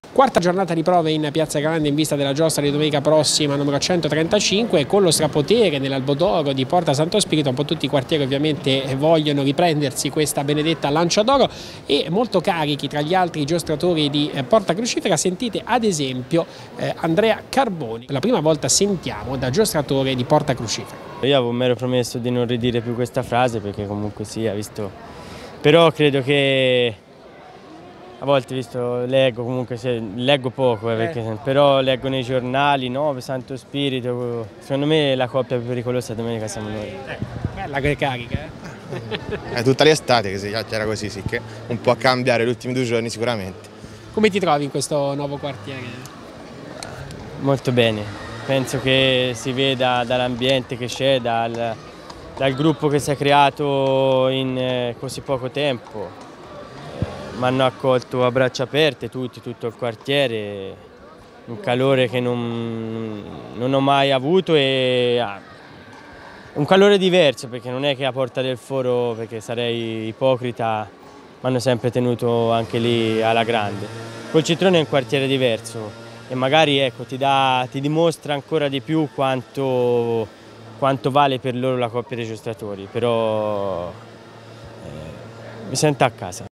Quarta giornata di prove in Piazza Grande in vista della giostra di domenica prossima numero 135, con lo strapotere nell'Albodoro di Porta Santo Spirito. Un po' tutti i quartieri ovviamente vogliono riprendersi questa benedetta lancia d'oro e molto carichi tra gli altri giostratori di Porta Crucifera. Sentite ad esempio Andrea Carboni, per la prima volta sentiamo da giostratore di Porta Crucifera. Io mi ero promesso di non ridire più questa frase perché comunque sia, visto, però credo che a volte, visto, leggo comunque, leggo poco, però leggo nei giornali, no, Santo Spirito, secondo me la coppia più pericolosa domenica siamo noi. Bella che carica, È tutta l'estate che era così, sì, che un po' a cambiare gli ultimi 2 giorni sicuramente. Come ti trovi in questo nuovo quartiere? Molto bene, penso che si veda dall'ambiente che c'è, dal gruppo che si è creato in così poco tempo. Mi hanno accolto a braccia aperte tutto il quartiere, un calore che non ho mai avuto e un calore diverso, perché non è che a Porta del Foro, perché sarei ipocrita, mi hanno sempre tenuto anche lì alla grande. Col Citrone è un quartiere diverso e magari ecco, ti dimostra ancora di più quanto vale per loro la coppia dei giostratori, però mi sento a casa.